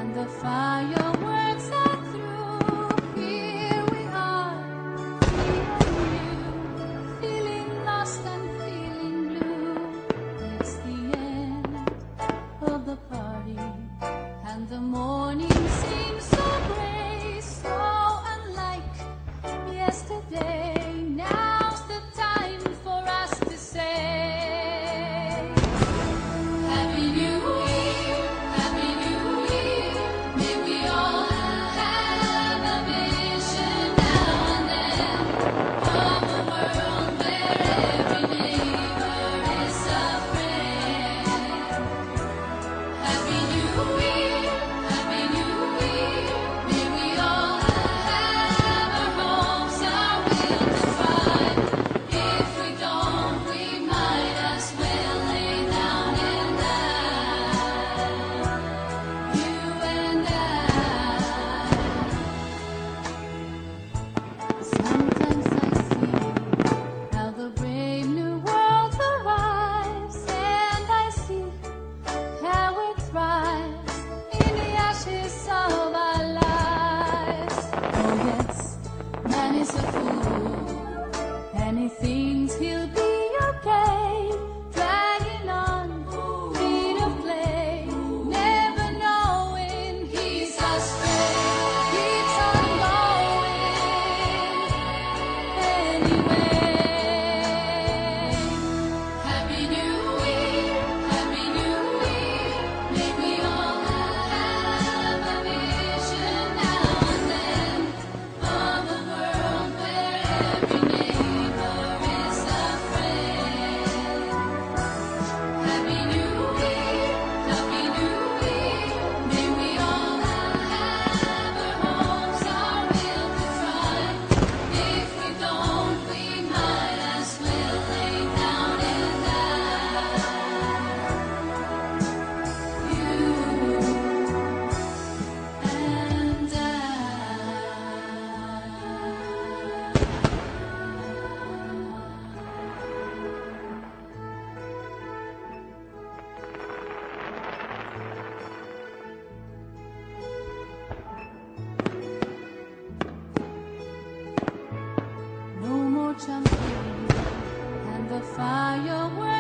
and the fireworks are through. Here we are, free and new, feeling lost and feeling blue. It's the end of the party, and the morning seems so gray, so unlike yesterday. Now's the time for us to say Happy New Year, Happy New Year. May we all have a vision now and then of a world where every neighbor is a friend. Happy New Year, Happy New Year. May we all have our hopes, our will to thrive. If we don't, we might as well lay down and die. You and I. Sometimes I see how the brave new world arrives, and I see how it thrives in the ashes of our lives. Oh yes, man is a fool, and he thinks he'll be okay, dragging on feet of clay, never knowing he's astray, keeps on going anyway. Happy New Year, Happy New Year. May we all have a vision now and then of a world where every neighbor is a friend. Happy New Year, Happy New Year. May we all have our hopes, our will to try. If we don't, we might as well lay down and die. You and I. No more jumping, and the fireworks